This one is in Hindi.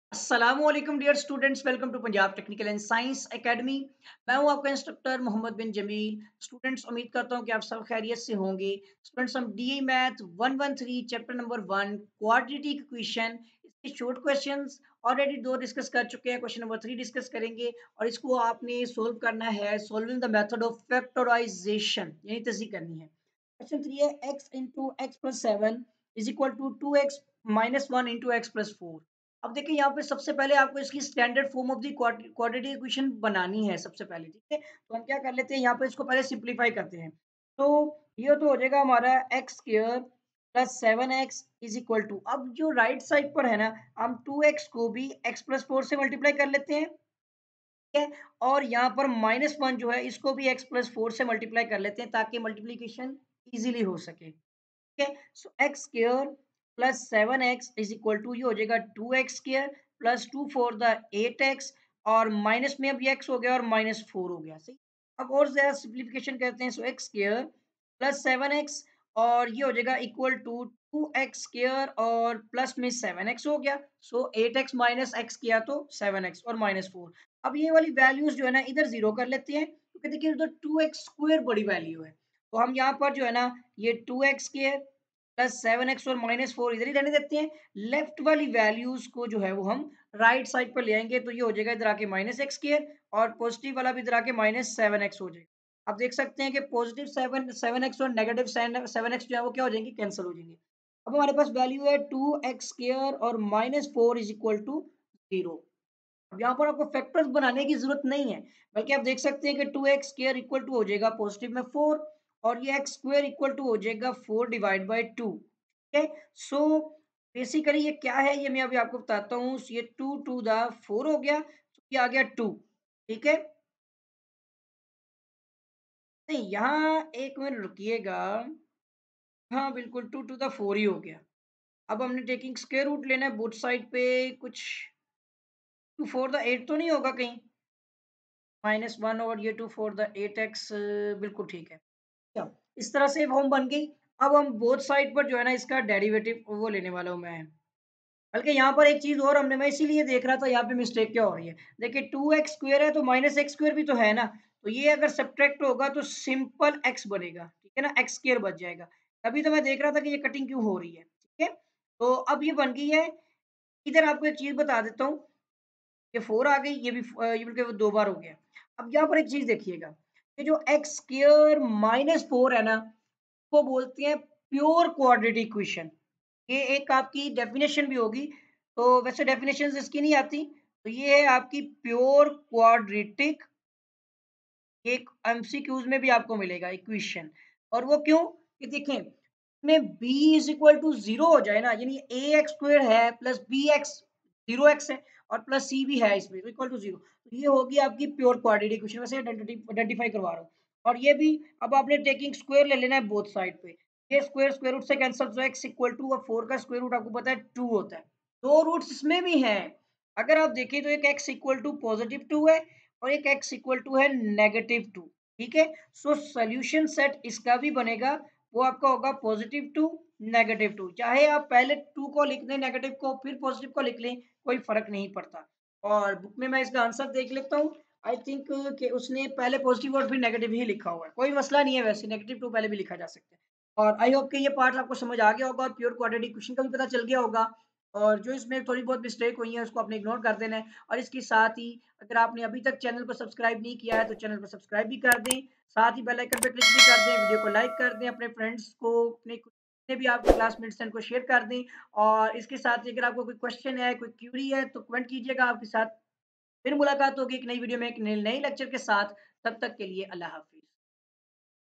अस्सलामुअलैकुम dear students, welcome to Punjab technical and science academy. मैं हूं आपका इंस्ट्रक्टर मोहम्मद बिन जमील। स्टूडेंट्स, उम्मीद करता हूं कि आप सब खैरियत से होंगे। स्टूडेंट्स, हम DA math 113 chapter number 1 quadratic equation इसके शॉर्ट क्वेश्चंस ऑलरेडी दो डिस्कस कर चुके हैं। क्वेश्चन नंबर 3 डिस्कस करेंगे और इसको आपने सोल्व करना है solving the method of factorization, यानी तस्दीक करनी है। क्वेश्चन 3 है x into x plus seven is equal to 2x minus one into x plus four. अब देखिए यहाँ पे सबसे पहले आपको इसकी standard form of the quadratic equation बनानी है सबसे पहले, ठीक है। तो हम क्या कर लेते हैं, यहाँ पे इसको पहले सिंपलीफाई करते हैं। तो ये तो हो जाएगा हमारा x square plus seven x is equal to, अब जो राइट साइड पर है ना, हम टू एक्स को भी एक्स प्लस फोर से मल्टीप्लाई कर लेते हैं, ठीक है। और यहाँ पर माइनस वन जो है इसको भी एक्स प्लस फोर से मल्टीप्लाई कर लेते हैं ताकि मल्टीप्लीकेशन इजीली हो सके, ठीक है। So x square plus seven x is equal to, ये हो जाएगा two x square plus two four the eight x, और माइनस में अब ये एक्स हो गया और माइनस फोर हो गया, सही। अब और ज्यादा सिंप्लीफिकेशन करते हैं। So x square plus seven x, और ये हो जाएगा equal to two x square और प्लस में सेवन एक्स हो गया। So eight x minus x किया तो सेवन एक्स और माइनस फोर। अब ये वाली वैल्यूज जो है ना इधर जीरो कर लेते हैं, क्योंकि देखिए उधर टू एक्स स्क्वायर बड़ी वैल्यू है। तो हम यहाँ पर जो है ना, ये two x square plus seven x और माइनस फोर इधर ही रहने देते हैं। लेफ्ट वाली वैल्यूज को जो है वो हम राइट साइड पर ले आएंगे, तो ये हो जाएगा इधर आके माइनस एक्स स्क्वायर, और पॉजिटिव वाला भी इधर आके माइनस सेवन एक्स हो जाएगा। आप देख सकते हैं कि पॉजिटिव सेवन सेवन एक्स और नेगेटिव सेवन एक्स जो है वो क्या हो जाएंगे, कैंसिल हो जाएंगे। अब हमारे पास वैल्यू है टू एक्स स्क्वायर और minus four is equal to zero. अब यहाँ पर आपको फैक्टर्स बनाने की जरूरत नहीं है, बल्कि आप देख सकते हैं कि two x square equal to हो जाएगा पॉजिटिव में फोर, और ये एक्स स्क्वायर इक्वल टू हो जाएगा फोर डिवाइड बाई टू, ठीक है। सो बेसिकली ये क्या है, ये मैं अभी आपको बताता हूँ। ये टू टू द फोर हो गया, तो ये आ गया टू, ठीक है। नहीं, यहाँ एक मिनट रुकिएगा। हाँ बिल्कुल, टू टू द फोर ही हो गया। अब हमने टेकिंग स्क्वायर रूट लेना है बोथ साइड पे। कुछ टू फोर द एट तो नहीं होगा कहीं, माइनस वन और ये two four the eight x, बिल्कुल ठीक है। क्या इस तरह से फॉर्म बन गई। अब हम बोथ साइड पर जो है ना इसका डेरिवेटिव वो लेने वाला हूँ मैं। बल्कि यहाँ पर एक चीज और हमने, मैं इसीलिए देख रहा था यहाँ पे मिस्टेक क्या हो रही है। देखिए टू एक्स स्क्वायर है तो माइनस एक्स स्क्वायर भी तो है ना, तो ये अगर सब्ट्रैक्ट होगा तो सिंपल एक्स बनेगा, ठीक है ना, एक्स स्क्वायर बच जाएगा। तभी तो मैं देख रहा था कि ये कटिंग क्यों हो रही है, ठीक है। तो अब ये बन गई है। इधर आपको एक चीज बता देता हूँ, ये 4 आ गई, ये भी ये बल्कि वो 2 बार हो गया। अब यहाँ पर एक चीज़ देखिएगा, ये जो एक्स स्क्वायर माइनस 4 है ना, वो बोलते हैं प्योर क्वाड्रेटिक इक्वेशन। ये एक आपकी डेफिनेशन भी होगी, तो वैसे डेफिनेशंस इसकी नहीं आती, तो ये है आपकी प्योर क्वाड्रेटिक। एक एमसीक्यूज में भी आपको मिलेगा इक्वेशन। और वो क्यों, कि देखें में b is equal to zero हो जाए ना, यानी ए एक्स स्क्वायर है plus b x, zero x है और प्लस सी भी है इसमें, तो इक्वल टू जीरो, तो ये होगी आपकी प्योर क्वाड्रेटिक इक्वेशन। वैसे आइडेंटिफाई करवा रहा हूँ। और ये भी, अब आपने टेकिंग स्क्वायर ले लेना है बोथ साइड पे। ये स्क्वायर स्क्वायर रूट से कैंसिल, तो एक्स इक्वल टू, और फोर का स्क्वायर रूट आपको पता है टू होता है। दो रूट्स इसमें भी हैं। अगर आप देखें तो एक x equal to positive two है और एक एक्स इक्वल टू है नेगेटिव टू, ठीक है। सो सोल्यूशन सेट इसका भी बनेगा, वो आपका होगा पॉजिटिव टू नेगेटिव टू। चाहे आप पहले टू को लिख दें नेगेटिव को, फिर पॉजिटिव को लिख लें, कोई फर्क नहीं पड़ता। और बुक में मैं इसका आंसर देख लेता हूँ। आई थिंक कि उसने पहले पॉजिटिव और फिर नेगेटिव ही लिखा हुआ है, कोई मसला नहीं है, वैसे नेगेटिव टू पहले भी लिखा जा सकता है। और आई होप कि ये पार्ट आपको समझ आ गया होगा और प्योर क्वाड्रेटिक इक्वेशन का भी पता चल गया होगा। और जो इसमें थोड़ी बहुत मिस्टेक हुई है उसको आपने इग्नोर कर देना है। और इसके साथ ही, अगर आपने अभी तक चैनल को सब्सक्राइब नहीं किया है तो चैनल को सब्सक्राइब भी कर दें, साथ ही बेल आइकन पे क्लिक भी कर दें, वीडियो को लाइक कर दें, अपने फ्रेंड्स को, अपने जितने भी आपके क्लासमेट्स हैं उनको शेयर कर दें। और इसके साथ ही अगर आपको कोई क्वेश्चन है, कोई क्यूरी है तो कमेंट कीजिएगा। आपके साथ फिर मुलाकात होगी एक नई वीडियो में एक नए लेक्चर के साथ। तब तक के लिए अल्लाह हाफिज।